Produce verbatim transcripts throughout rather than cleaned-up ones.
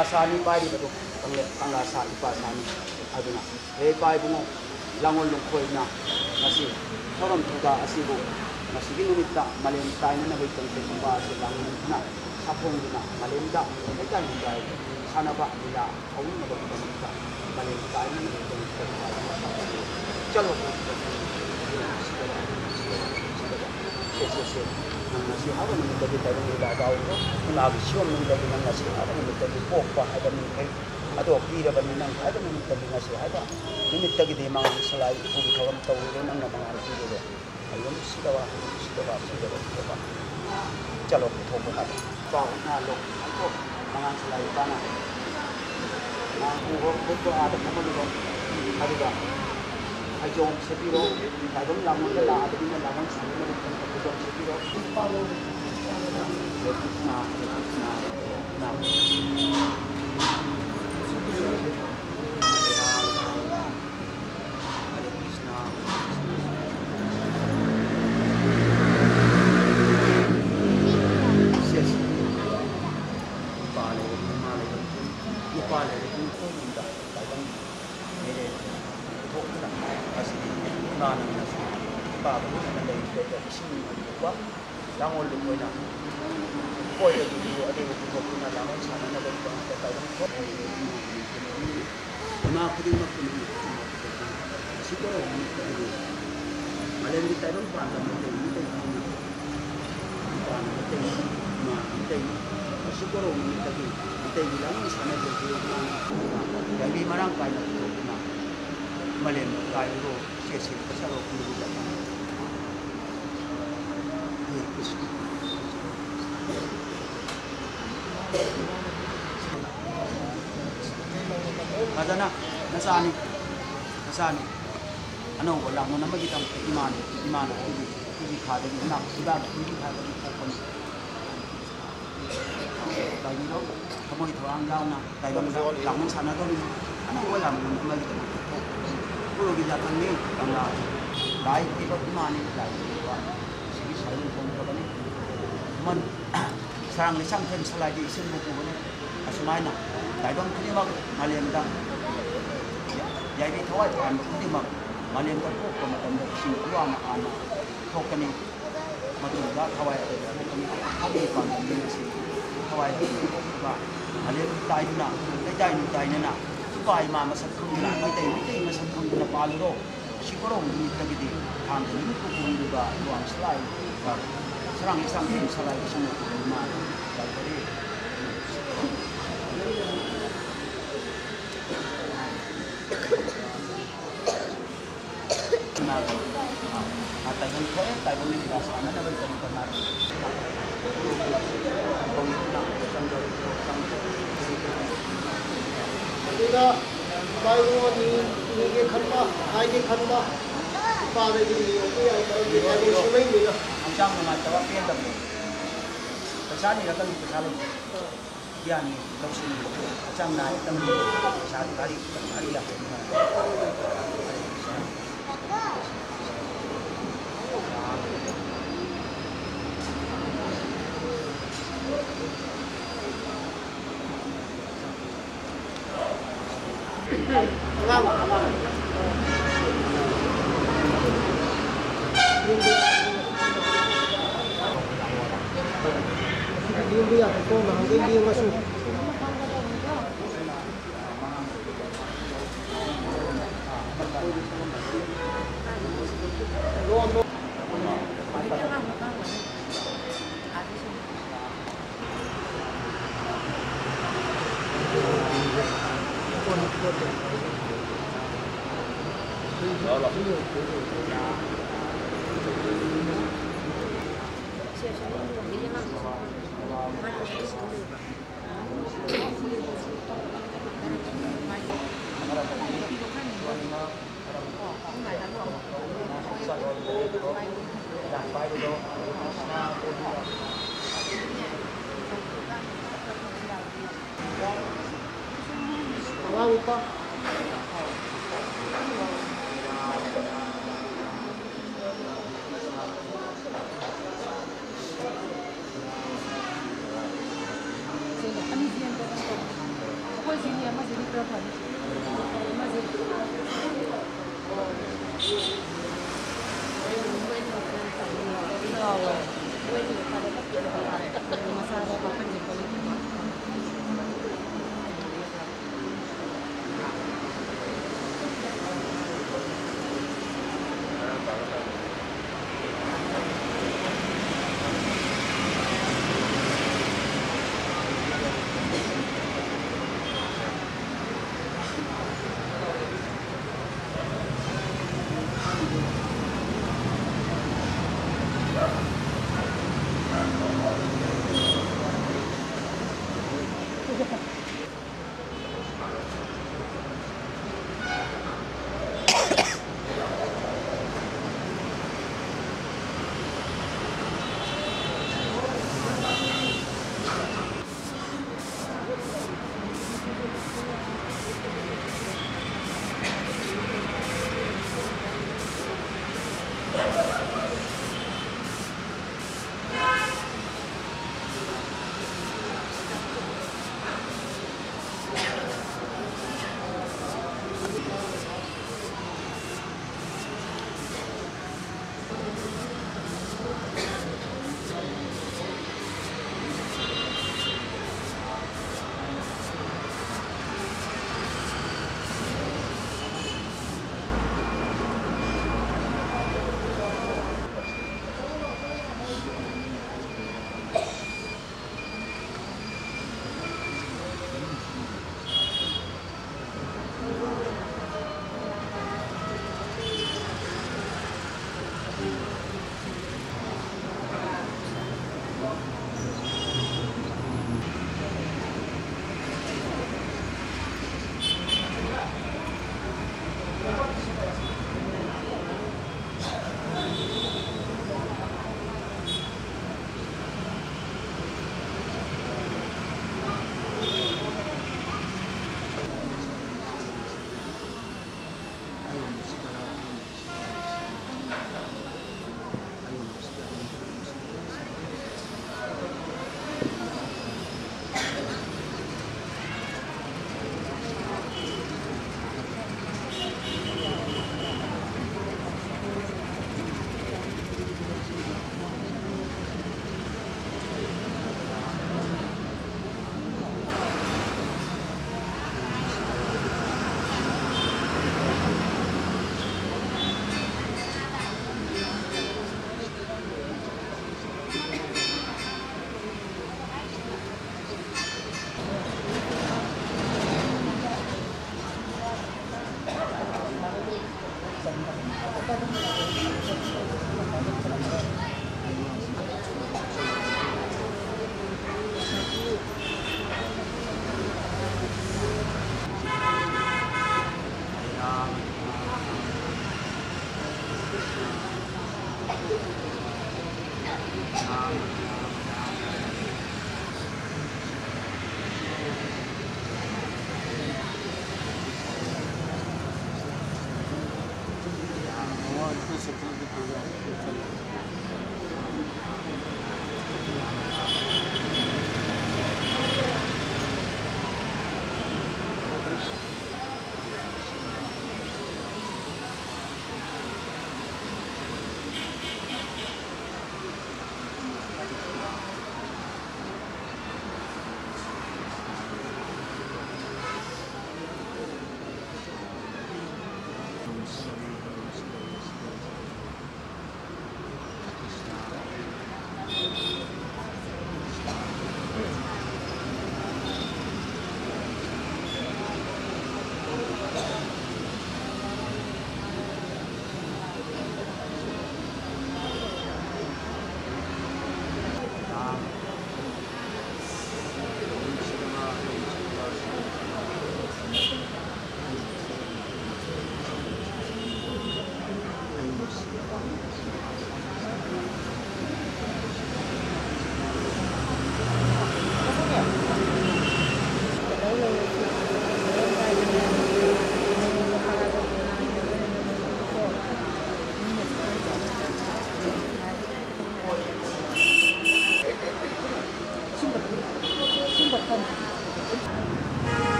sani pai di betul pangle pangla sa ipa sani aduna he pai bungo langol lungkoi na masih Thouram juga asibu masih di Numit tak malem tai na nabi tang tang ba si langol na Safong na malem da he kan juga sana ba dia awun na ba kita malem tai na nabi tang tang ba chalo sesi nasi apa ni tadi tadi ni dah tahu tu, nak siapa ni tadi nasi apa ni tadi pok apa ada ni kai, atau kiri apa ni nang ada ni tadi nasi apa, ni tadi di mana Salai pun Thouram tahu tu nang nama orang tu tu, ayo ni sudah bah sudah bah sudah bah sudah bah, calo kita pun ada, kau nak lok, aku nama Salai mana, aku aku ada nama ni tu, ada dah. Ajong sepiro, tajam lamun ke lah, ada ni lamun sana ni kan ajong sepiro. Nah, nah, nah. Yes. Pale, pale, ni pale, ni pun tidak, tajam. Mere. Asli nana nasi, bapa ni ada ada sini ada langol lupa na, koi ada dulu ada waktu waktu na langol sana na ada ada ada koi. Mak pun mak pun siapa ni tadi, malam ni tadi pun ada macam ni tadi, ada macam ni, mak tadi, siapa orang ni tadi, tadi langol sana jadi jadi mana kaya tu na. Malem kaya itu sesi besar waktu itu datang. Ada na, nasani, nasani. Ano wala mo naman kita iman, iman hindi hindi kada ni nak, sudah hindi kada ni pokon. Tayo dito, kamu itu ang yaw na, tayo lang lang sana to ni. Ano wala mo naman kita. Puro gijatan ni tangga dai iba imani dai iba sigi saling pun ka ni man sarang Leisangthem Salai di isin mo ko ni asumay na dai dong kini mag malem da yai bi thawai tan kini mag malem da ko ko matam da sin ruwa ma ana thok kani matum da thawai da kani abi pa ni si thawai ba malem dai na dai dai ni dai na Pai mama sakung na, may tayo may tayo masakung na paluro. Siguro hindi lagi di Thangja ni kung juga luang Salai, Sarang Leisangthem Salai semua rumah. Jadi nah, kata yang kau tahu ni rasa mana nak beri pernah. Kau itu nak sambil sambil Kita baru ni ni ke khana, hai ke khana, pada ini okey yang kalau kita ni semai ni lah. Macam mana jawab dia tu? Pasal ni akan pasal dia ni langsung macam naik temu pasal kali kali lah. Alam, alam. Dia dia tu nak dia dia masuk. Wow,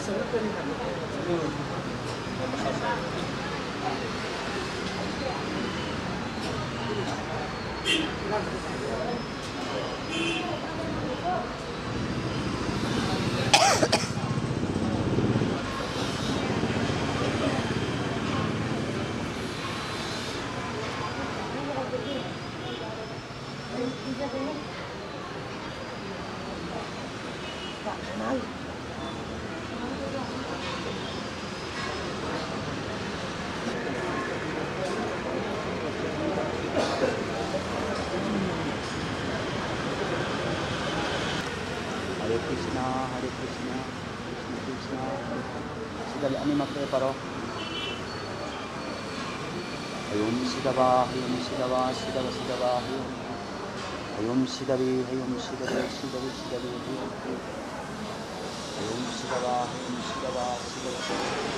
Hare Krishna, Hare Krishna, Krishna Krishna, Sidali ani magpreparo. Ayom Sidava, Ayom Sidava, Sidava Sidava, Ayom Sidavi, Ayom Sidavi, Sidavi Sidavi, Ayom Sidava, Ayom Sidava, Sidava Sidava.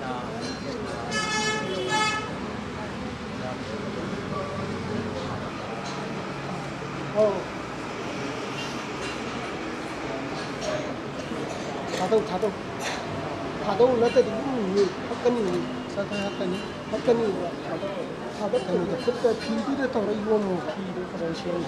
Oh. Thado, thado. Thado nó tới những người hấp cân người sao thế hấp cân hấp cân người thado thado cái người thích cái phi đi để tao lấy vô một phi để tao lấy xem.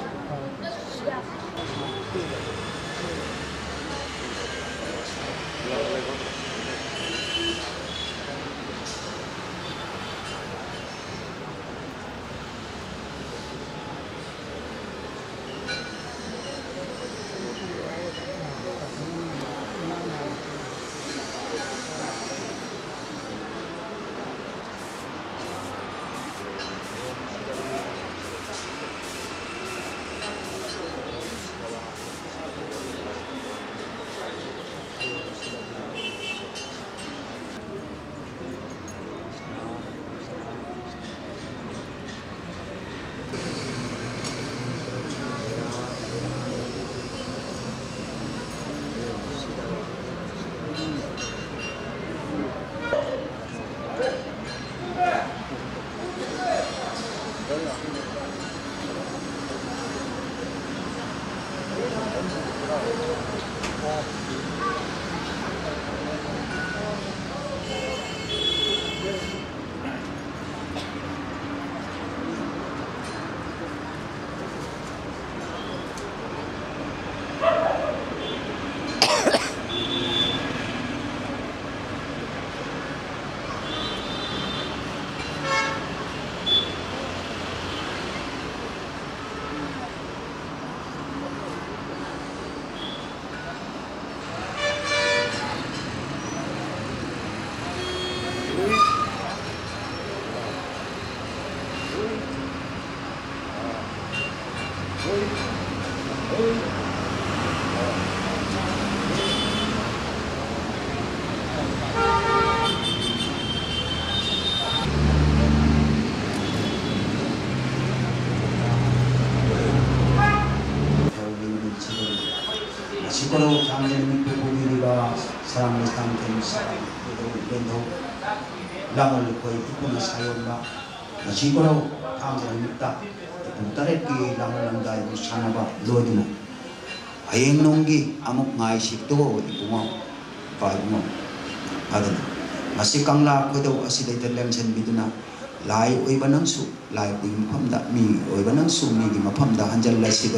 시끄러워 장제는 부부미리가 사랑 레상템 사랑 렌도 랑을 거의 부부미 사용과 시끄러워 장제는 있다 EpuTaret 랑을 남다이 사나바 로디나 아행농기 아목 나이식도 이봉어 바이봉어 받으나 마시 강라 그도 아시데이터 렘센 미드나 라이 오이바능수 라이 오이마팜다 미 오이바능수 미기 마팜다 한절 라시도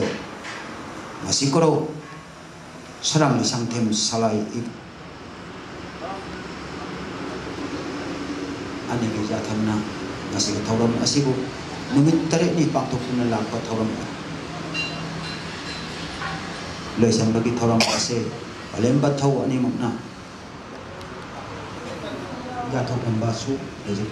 마시끄러워 Sarang Leisangthem Salai ani ke jathamna ngasi Thouram asibu Numit taret ni pakthokna lakpa Thouram Leisangthem Thouram ase alemba thau ani mukna jathokam basu leje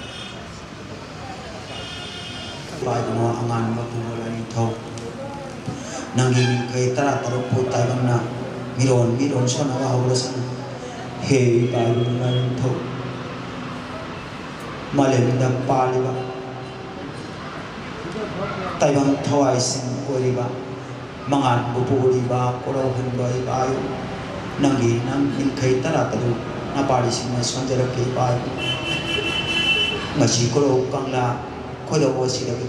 bai mo angan ma pulani thau nangi kai tara tarup putai bangna miron miron sona wa hawrasan he balungan tho malem da paliba taibang thawai sing koriba mangan bupuriba korau hanbai bayu nangi nang in kai tara taru na pali sing sonjara ke bai ngaji korau kangla khodo wasidagi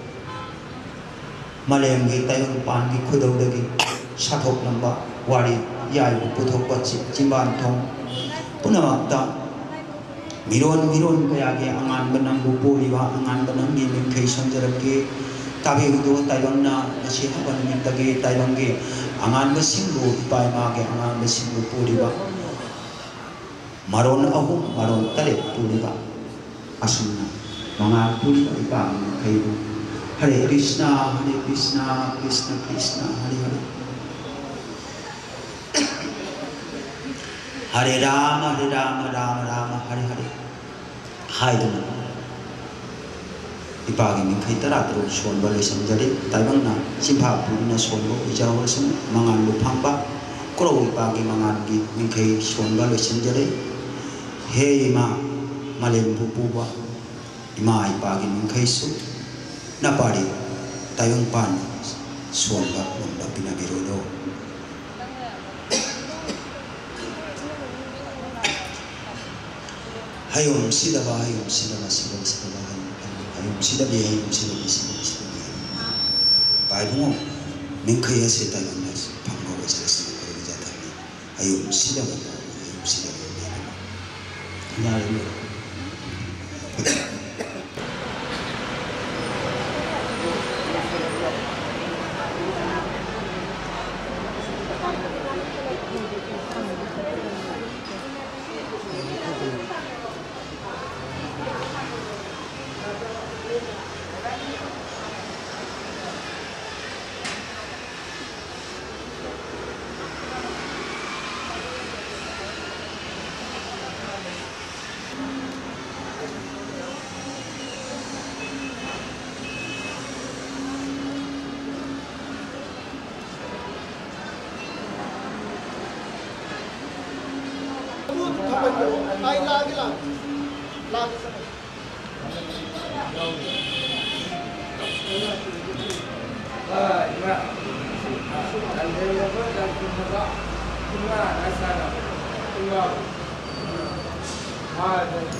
malem gi tayong pan gi khodo dagi sathok lamba wari yai puthok pachi chimban thong punamakta miron miron kaya ge angan banang bupuri wa angan banang ni min khai sonjarake tabi do tayong na nasi haban min tage tayong ge angan ba singbu pai ma ge angan ba singbu puri wa maron ahum maron tare puri wa asuna mga puri wa ipa khai bu Hare Krishna, Hare Krishna, Krishna Krishna, Hare Hare. Hare Rama, Hare Rama, Rama Rama, Hare Hare. Hai dona. Ipagi min khai tara tru son ba lesam jari taibang na simpha purna son bo ijaw lesam mangan lu phamba kro ipagi mangan gi min khai son ba lesam jari he ma malem bu bu ba ima ipagi min khai su napari tayong pan suwamba wamba pinabirodo Haobam Sidaba, Haobam Sidaba, Sidaba, Sidaba, Haobam Sidabi, Haobam Sidabi, Sidabi, Sidabi. Bible, Minkaya said that I'm not Pango was listening to the Jatami. Haobam Sidaba, Haobam Sidaba. Ay lagi lang. Lagi sa Ah, ima. Andai apa dan kumara. Kumara asana. Kumara. Ah, dan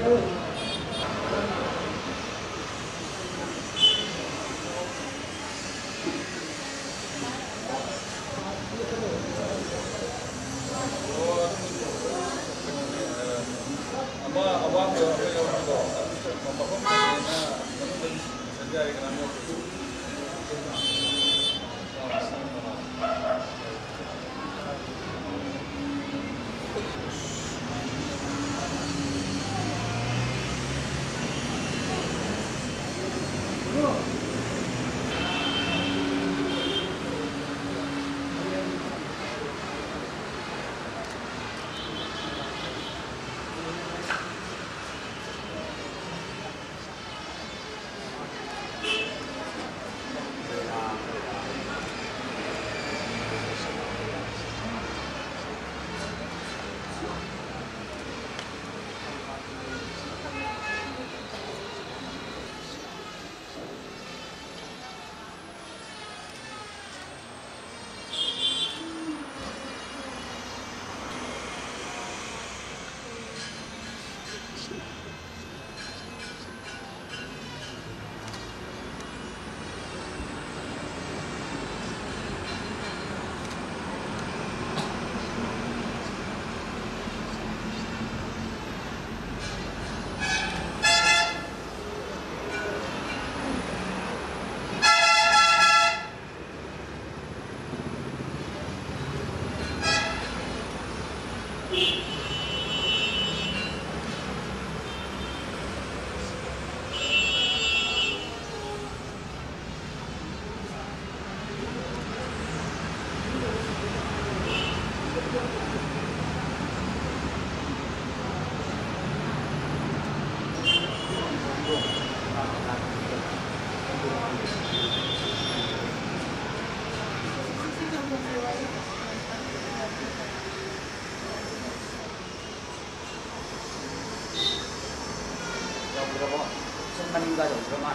meninggal berapa?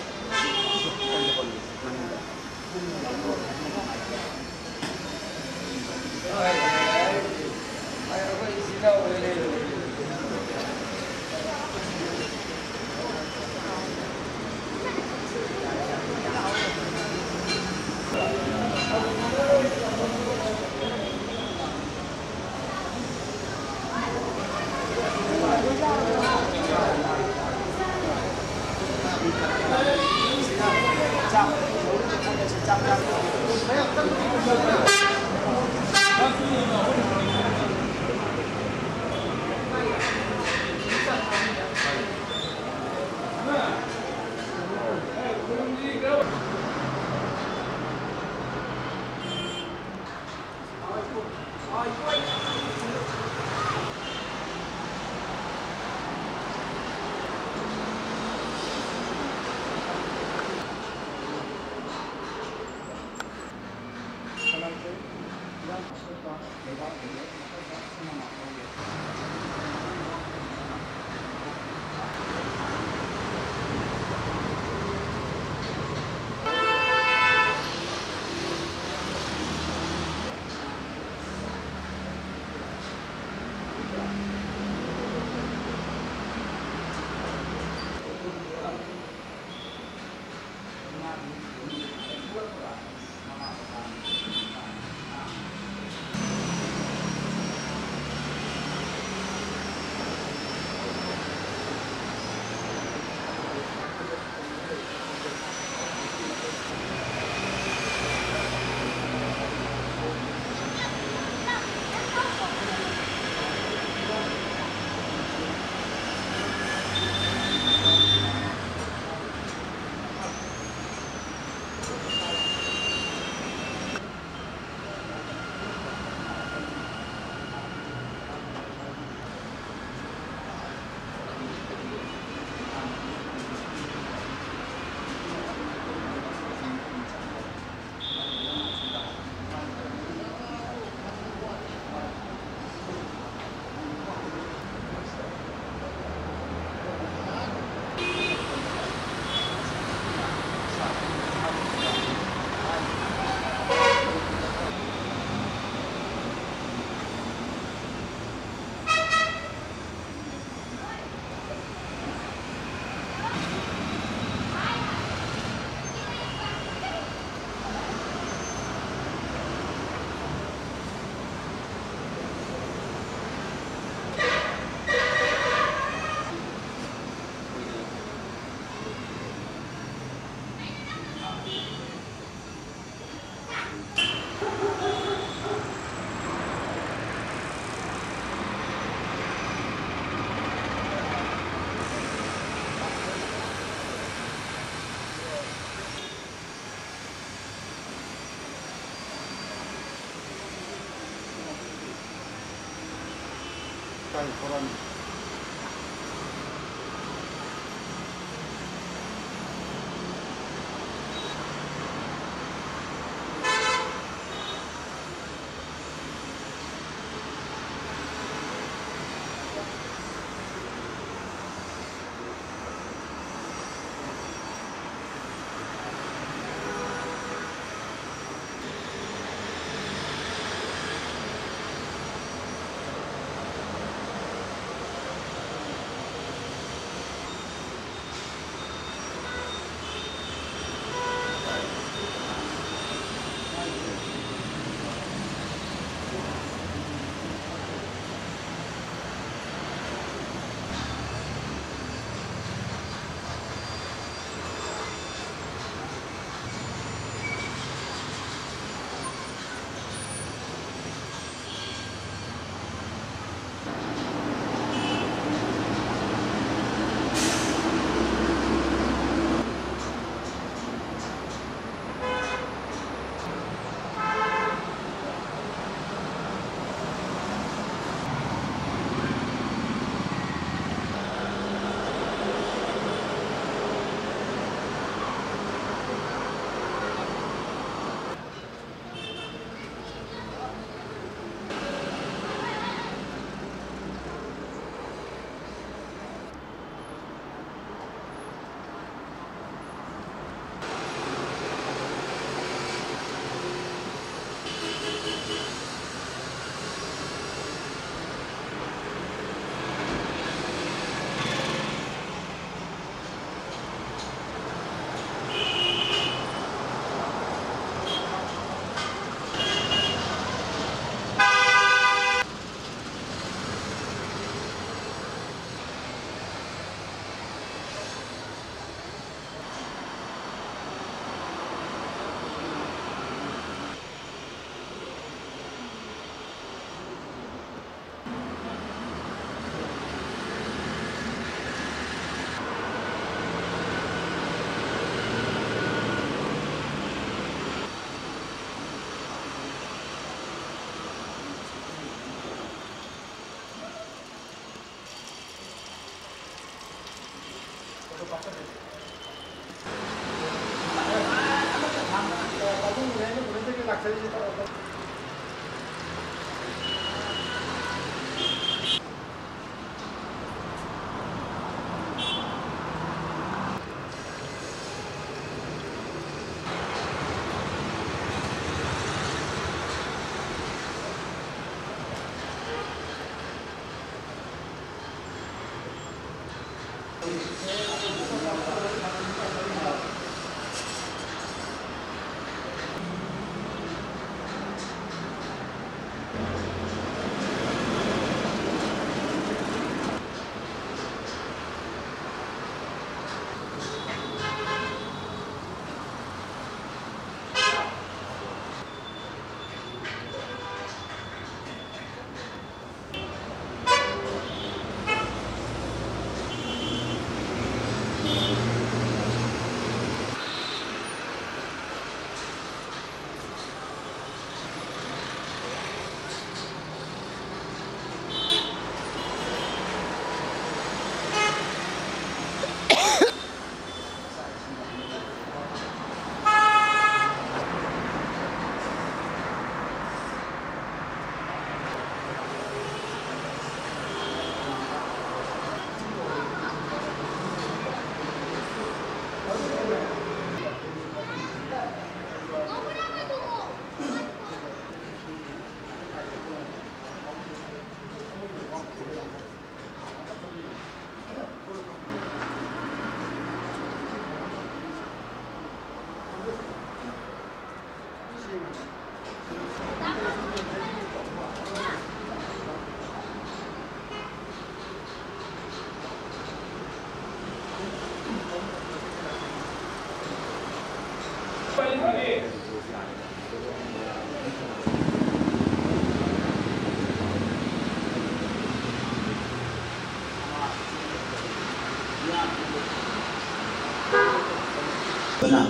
Meninggal. kai koran Bana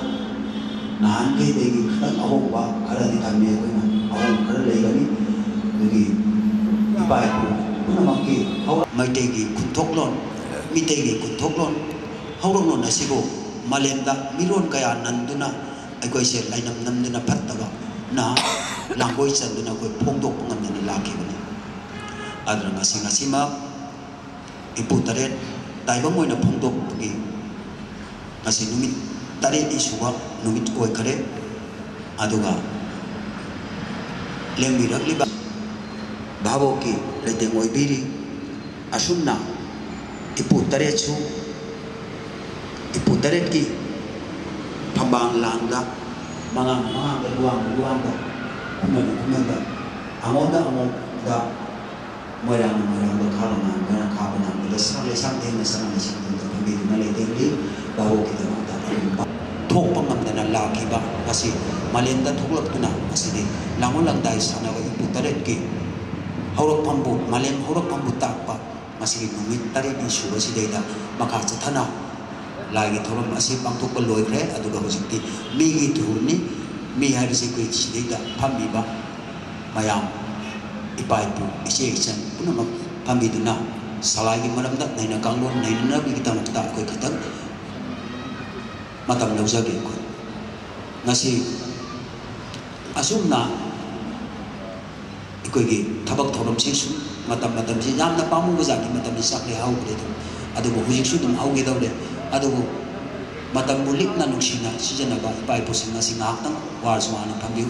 nahan kay degi kan ahong ba kala di kami ko na ahong kala lay kami degi iba ko पुनमकी मैटेगी खुंथोकलोन मिटेगी खुंथोकलोन हौरलोन असिबो मालेमदा मिलोन कया नंदुना अखोइसे Linum नमदुना फत्तबा ना लांगोय चंदुना कोई फोंदोक ngamdana लाखिबनी अदर ngasi ngasi ma EpuTaret taibang moina फोंदोक gi ngasi numit taret isuwa numit oi khare aduga lengbirak liba Bhavoki leteng oi biri asumna EpuTaret su EpuTaret ki pambang langda mangang mangang luang luang da kumen kumen da amonda amonda moyang moyang da khalana ngana khabana da sang Leisangthem na sang Leisangthem da pambi na leteng li Bhavoki da mata thok pangam da la ki ba kasi malenda thoklak tuna kasi di langon lang dai sana wa EpuTaret ki haurok pambu malem haurok pambu tak pa masih numit taret isu basi dai da maka chathana lagi Thouram asi pangthok loi khre aduga hojikti migi thurni mi habisi koi chideda phambi ba mayam ipai pu ise ichan punamak phambi duna salai gi maramda naina kanglon naina bi kita makta koi khatak matam laujage ko ngasi asumna ikoi gi thabak Thouram se su matam matam si yamna pamu ga jaki matam ni sakle hau de adugo hojik su dum hau ge dawle adugo matam bulik na nuksina sijana ba pai posing na singa tang war suana phambiu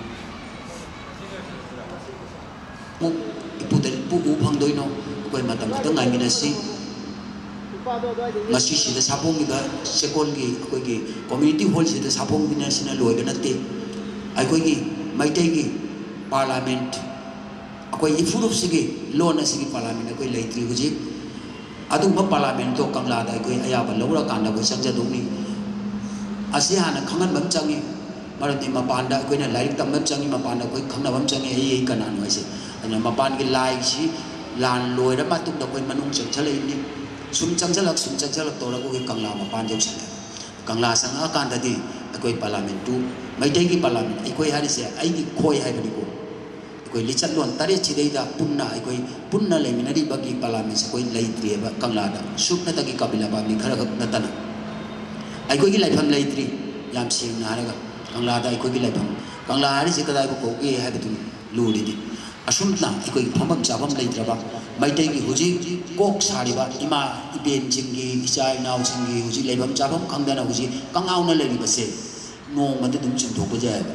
mu EpuTaret pu u phangdoi no koi matam ta ngai mina si masi si da Safong gi da sekol gi koi gi community hall si da Safong gi na sina loi ga natte ai koi gi maitai gi parliament koi ifurup si gi lona si gi parliament koi leitri huji aduma parliament to kangla da koi ayaba lawra kanda koi sangja dungni asiana khangan bam changi marati mapanda koi na laik tam bam changi mapanda koi khangna bam changi ei kanan noi se ana mapan gi lai si lan loi ra matuk da koi manung chang chalai ni sum chang chalak sum chang chalak to ra koi kangla mapan jau sang kangla sang akan da di koi parliament tu mai dei gi parliament ai koi hari se ai gi khoi hai bani ko koi lichat lon tare chidei da punna ai koi punna le minari bagi parliament se koi lai tri ba kangla da sukna ta gi kabila ba mi khara na tana ai koi gi lai pham lai tri yam sing na ra kangla da ai koi gi lai pham kangla hari se kadai ko ge hai ba tu lu ri di asumna ai koi phamam chabam lai tra ba mai dei gi huji kok sari ba ima iben jing gi isai naw jing gi huji lai pham chabam khangda na huji kangau na le ri ba se no ma de dum chin thok ba ja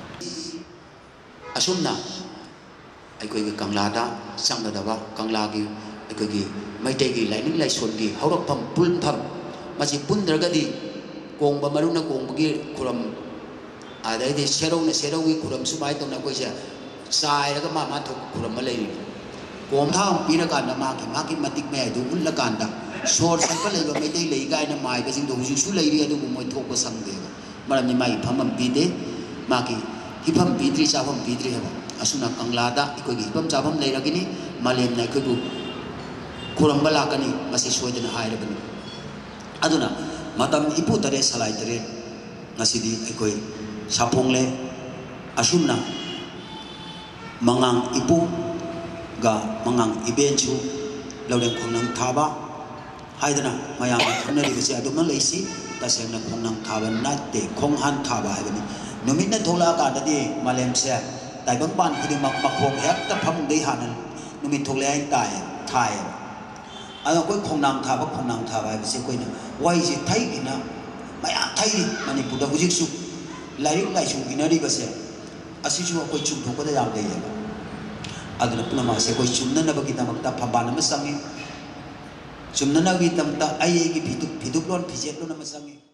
asumna aikoi gi kangla da sang da ba kangla gi aikoi gi mai te gi lai ning lai son gi haurok pham pul pham ma chi pun dra ga di kong ba maru na kong gi khuram a dai de serau na serau gi khuram su mai to na koi ja sai ra ga ma ma thok khuram ma lai ri kom thang pi na kan da ma ki ma ki matik me du un la kan da sor sai pa lai ga mai te lai ga na mai ga jing do ju su lai ri adu mo thok ko sang de maram ni mai pham am pi de ma ki hi pham pi tri sa pham pi tri ha asuna kangla da ikoi gi pam chabam lai ragini malem nai koi bu khuram bala kani masi soidana haira bani aduna matam EpuTaret Salai Taret ngasidi ikoi Safong le asumna mangang ipu ga mangang ibenchu laureng khongnang thaba haidana mayam thonari bisi adumna leisi tasengna khongnang thaba natte khonghan thaba haibani numit na thola ka da di malem se tại băng ban thì mặc mặc hồng hết tập phong đi hẳn nó mình thuộc lại tại thai anh có không nam thà bắc không nam thà vậy sẽ quên quay gì thấy cái nào mày ăn thấy đi mà mình buồn buồn chịu lại lại chịu cái nào đi bớt sẽ asih chịu quay chịu thuộc cái làm đấy anh là puna mà sẽ quay chịu nên là bagi ta mặc ta phàm ban mà sang ấy chịu nên là bagi ta ta ai cái phi tục phi tục luôn phi chết luôn mà sang ấy